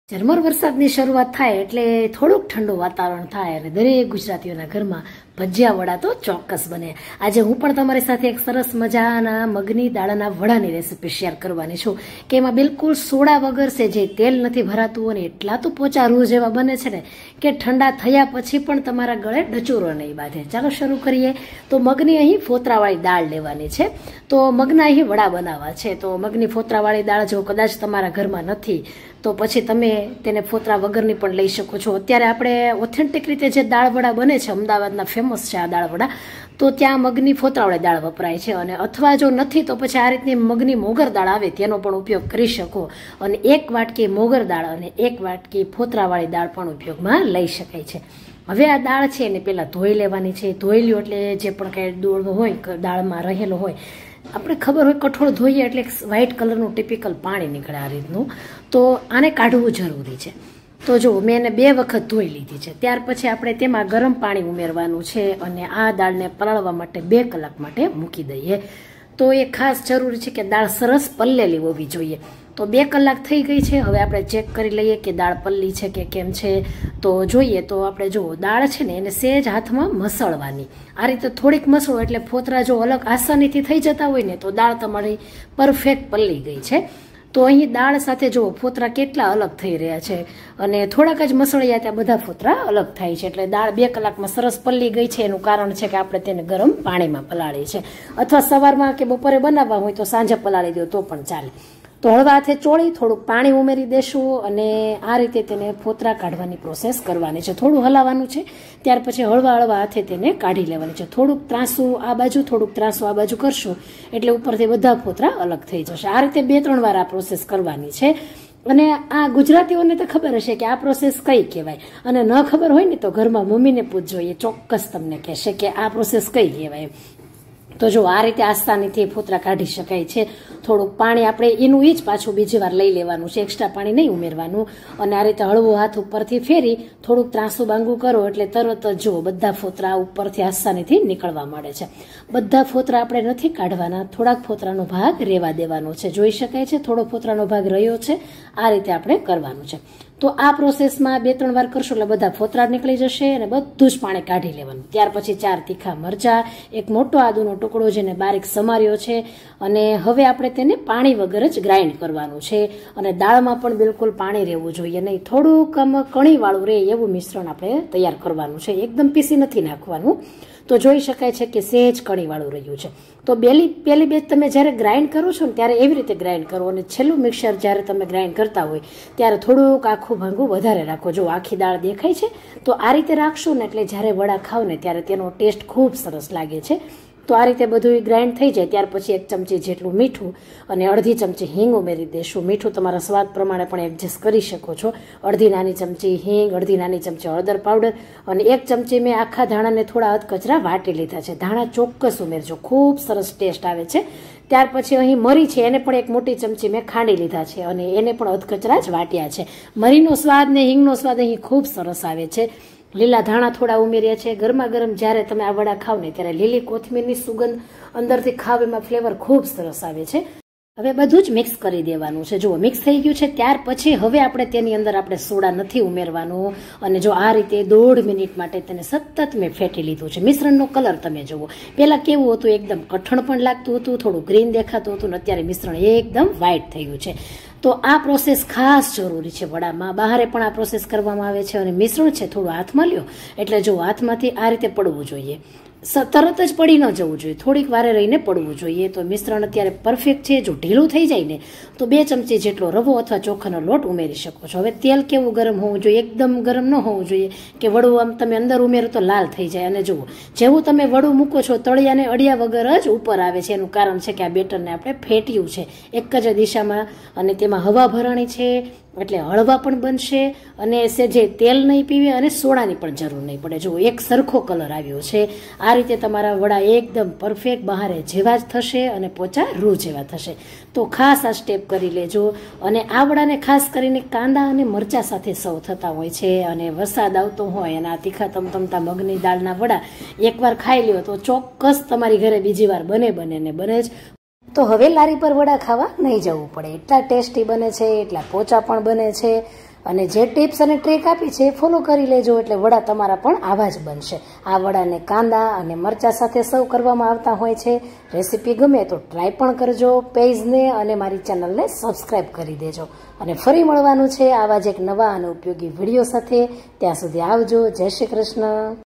ઝરમર વરસાદની શરૂઆત થાય એટલે થોડુંક ઠંડુ વાતાવરણ થાય અને દરેક ગુજરાતીઓના ઘરમાં ભજીયા વડા તો ચોક્કસ બને। આજે હું પણ તમારી સાથે એક સરસ મજાના મગની દાળના વડાની રેસીપી શેર કરવાની છું કે એમાં બિલકુલ સોડા વગર છે, જે તેલ નથી ભરાતું અને એટલા તો પોચા રૂ જેવા બને છે ને કે ઠંડા થયા પછી પણ તમારા ગળે ડચુરો નહીં બાંધે। ચાલો શરૂ કરીએ। તો મગની અહીં ફોતરાવાળી દાળ લેવાની છે, તો મગના અહીં વડા બનાવવા છે। તો મગની ફોતરાવાળી દાળ જો કદાચ તમારા ઘરમાં નથી તો પછી તમે તેને ફોતરા વગરની પણ લઈ શકો છો। અત્યારે આપણે ઓથેન્ટિક રીતે જે દાળ વડા બને છે, અમદાવાદના ફેમસ છે આ દાળ વડા, તો ત્યાં મગની ફોતરાવાળી દાળ વપરાય છે। અને અથવા જો નથી તો પછી આ રીતની મગની મોગર દાળ આવે તેનો પણ ઉપયોગ કરી શકો અને એક વાટકી મોગર દાળ અને એક વાટકી ફોતરાવાળી દાળ પણ ઉપયોગમાં લઈ શકાય છે। હવે આ દાળ છે એને પહેલા ધોઈ લેવાની છે। ધોઈ લ્યો એટલે જે પણ કંઈ દોડ હોય દાળમાં રહેલો હોય, આપણે ખબર હોય કઠોળ ધોઈએ એટલે વ્હાઇટ કલરનું ટિપિકલ પાણી નીકળે આ રીતનું, તો આને કાઢવું જરૂરી છે। તો જો મેં એને 2 વખત ધોઈ લીધી છે। ત્યાર પછી આપણે તેમાં ગરમ પાણી ઉમેરવાનું છે અને આ દાળને પલાળવા માટે 2 કલાક માટે મૂકી દઈએ। તો એ ખાસ જરૂરી છે કે દાળ સરસ પલ્લેલી હોવી જોઈએ। તો 2 કલાક થઈ ગઈ છે। હવે આપણે ચેક કરી લઈએ કે દાળ પલ્લી છે કે કેમ છે। તો જોઈએ તો આપણે જો દાળ છે ને એને સહેજ હાથમાં મસળવાની, આ રીતે થોડીક મસળો એટલે ફોતરા જો અલગ આસાનીથી થઈ જતા હોય ને તો દાળ તમારી પરફેક્ટ પલ્લી ગઈ છે। તો અહીં દાળ સાથે જુઓ ફોતરા કેટલા અલગ થઈ રહ્યા છે અને થોડાક જ મસળિયા ત્યાં બધા ફોતરા અલગ થાય છે। એટલે દાળ 2 કલાકમાં સરસ પલ્લી ગઈ છે। એનું કારણ છે કે આપણે તેને ગરમ પાણીમાં પલાળી છે, અથવા સવારમાં કે બપોરે બનાવવા હોય તો સાંજે પલાળી દો તો પણ ચાલે। તો હળવા હાથે ચોળી થોડુંક પાણી ઉમેરી દેશું અને આ રીતે તેને ફોતરા કાઢવાની પ્રોસેસ કરવાની છે। થોડું હલાવવાનું છે, ત્યાર પછી હળવા હાથે તેને કાઢી લેવાની છે। થોડુંક ત્રાસું આ બાજુ થોડુંક ત્રાસું આ બાજુ કરશું એટલે ઉપરથી બધા ફોતરા અલગ થઈ જશે। આ રીતે 2-3 વાર આ પ્રોસેસ કરવાની છે। અને આ ગુજરાતીઓને તો ખબર હશે કે આ પ્રોસેસ કઈ કહેવાય, અને ન ખબર હોય ને તો ઘરમાં મમ્મીને પૂછજો, એ ચોક્કસ તમને કહેશે કે આ પ્રોસેસ કઈ કહેવાય। તો જો આ રીતે આસાનીથી ફોતરા કાઢી શકાય છે। થોડુંક પાણી આપણે એનું જ પાછું બીજી વાર લઈ લેવાનું છે, એક્સ્ટ્રા પાણી નહીં ઉમેરવાનું અને આ રીતે હળવો હાથ ઉપરથી ફેરી થોડુંક ત્રાસું બાંગું કરો એટલે તરત જ જો બધા ફોતરા ઉપરથી આસાનીથી નીકળવા મળે છે। બધા ફોતરા આપણે નથી કાઢવાના, થોડાક ફોતરાનો ભાગ રહેવા દેવાનો છે। જોઈ શકાય છે થોડો ફોતરાનો ભાગ રહ્યો છે, આ રીતે આપણે કરવાનું છે। તો આ પ્રોસેસમાં 2-3 વાર કરશો એટલે બધા ફોતરા નીકળી જશે અને બધું જ પાણી કાઢી લેવાનું। ત્યાર પછી 4 તીખા મરચાં, એક મોટો આદુનો ટુકડો જેને બારીક સમાર્યો છે અને હવે આપણે તેને પાણી વગર જ ગ્રાઇન્ડ કરવાનું છે। અને દાળમાં પણ બિલકુલ પાણી રહેવું જોઈએ નહીં, થોડુંક કણીવાળું રહે એવું મિશ્રણ આપણે તૈયાર કરવાનું છે, એકદમ પીસી નથી નાખવાનું। તો જોઈ શકાય છે કે સહેજ કણીવાળું રહ્યું છે। તો પહેલી બેચ તમે જ્યારે ગ્રાઇન્ડ કરો છો ને ત્યારે એવી રીતે ગ્રાઇન્ડ કરો અને છેલ્લું મિક્સર જ્યારે તમે ગ્રાઇન્ડ કરતા હોય ત્યારે થોડુંક આખું ભાંગું વધારે રાખો। જો આખી દાળ દેખાય છે તો આ રીતે રાખશો ને એટલે જ્યારે વડા ખાવ ને ત્યારે તેનો ટેસ્ટ ખૂબ સરસ લાગે છે। તો આ રીતે બધું ગ્રાઇન્ડ થઈ જાય ત્યાર પછી 1 ચમચી જેટલું મીઠું અને અડધી ચમચી હિંગ ઉમેરી દેશું। મીઠું તમારા સ્વાદ પ્રમાણે પણ એડજસ્ટ કરી શકો છો। અડધી નાની ચમચી હિંગ, અડધી નાની ચમચી હળદર પાવડર અને 1 ચમચી મેં આખા ધાણાને થોડા અધકચરા વાટી લીધા છે। ધાણા ચોક્કસ ઉમેરજો, ખૂબ સરસ ટેસ્ટ આવે છે। ત્યાર પછી અહીં મરી છે, એને પણ 1 મોટી ચમચી મેં ખાંડી લીધા છે અને એને પણ અધકચરા જ વાટ્યા છે। મરીનો સ્વાદ ને હિંગનો સ્વાદ અહીં ખૂબ સરસ આવે છે। લીલા ધાણા થોડા ઉમેર્યા છે। ગરમા ગરમ જ્યારે તમે આ વડા ખાવ ને ત્યારે લીલી કોથમીરની સુગંધ અંદરથી ખાવ એમાં ફ્લેવર ખૂબ સરસ આવે છે। હવે બધું જ મિક્સ કરી દેવાનું છે। જુઓ મિક્સ થઈ ગયું છે, ત્યાર પછી હવે આપણે તેની અંદર આપણે સોડા નથી ઉમેરવાનું અને જો આ રીતે 1.5 મિનિટ માટે તેને સતત મેં ફેટી લીધું છે। મિશ્રણનો કલર તમે જુઓ, પહેલા કેવું હતું, એકદમ કઠણ પણ લાગતું હતું, થોડું ગ્રીન દેખાતું હતું, અને અત્યારે મિશ્રણ એકદમ વ્હાઇટ થયું છે। તો આ પ્રોસેસ ખાસ જરૂરી છે વડામાં, બહારે પણ આ પ્રોસેસ કરવામાં આવે છે। અને મિશ્રણ છે થોડું હાથમાં લ્યો એટલે જો હાથમાંથી આ રીતે પડવું જોઈએ, તરત જ પડી ન જવું જોઈએ, થોડીક વારે રહીને પડવું જોઈએ। તો મિશ્રણ અત્યારે પરફેક્ટ છે। જો ઢીલું થઈ જાય ને તો 2 ચમચી જેટલો રવો અથવા ચોખાનો લોટ ઉમેરી શકો છો। હવે તેલ કેવું ગરમ હોવું જોઈએ, એકદમ ગરમ ન હોવું જોઈએ કે વડું આમ તમે અંદર ઉમેરો તો લાલ થઈ જાય। અને જુઓ જેવું તમે વડું મૂકો છો તળિયાને અડિયા વગર જ ઉપર આવે છે। એનું કારણ છે કે આ બેટરને આપણે ફેટ્યું છે એક જ દિશામાં અને તેમાં હવા ભરાણી છે એટલે હળવા પણ બનશે અને જે તેલ નહીં પીવે અને સોડાની પણ જરૂર નહીં પડે। જો એક સરખો કલર આવ્યો છે। આ રીતે તમારા વડા એકદમ પરફેક્ટ બહારે જેવા જ થશે અને પોચા રૂ જેવા થશે। તો ખાસ આ સ્ટેપ કરી લેજો। અને આ વડાને ખાસ કરીને કાંદા અને મરચાં સાથે સર્વ થતા હોય છે અને વરસાદ આવતો હોય અને આ તીખા તમતમતા મગની દાળના વડા એકવાર ખાઈ લ્યો તો ચોક્કસ તમારી ઘરે બીજી વાર બને જ। તો હવે લારી પર વડા ખાવા નહીં જવું પડે, એટલા ટેસ્ટી બને છે, એટલા પોચા પણ બને છે અને જે ટિપ્સ અને ટ્રીક આપી છે એ ફોલો કરી લેજો એટલે વડા તમારા પણ આવા જ બનશે. આ વડાને કાંદા અને મરચા સાથે સર્વ કરવામાં આવતા હોય છે. રેસીપી ગમે તો ટ્રાય પણ કરજો. પેજને અને મારી ચેનલને સબસ્ક્રાઈબ કરી દેજો. અને ફરી મળવાનું છે આવા જ એક નવા અને ઉપયોગી વિડીયો સાથે. ત્યાં સુધી આવજો. જય શ્રી કૃષ્ણ.